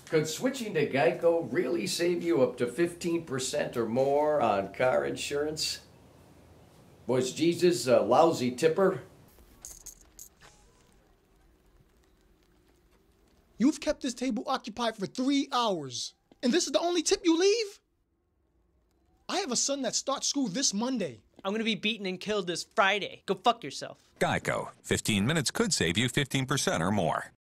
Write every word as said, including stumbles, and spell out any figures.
Could switching to Geico really save you up to fifteen percent or more on car insurance? Was Jesus a lousy tipper? You've kept this table occupied for three hours, and this is the only tip you leave? I have a son that starts school this Monday. I'm gonna be beaten and killed this Friday. Go fuck yourself. Geico. fifteen minutes could save you fifteen percent or more.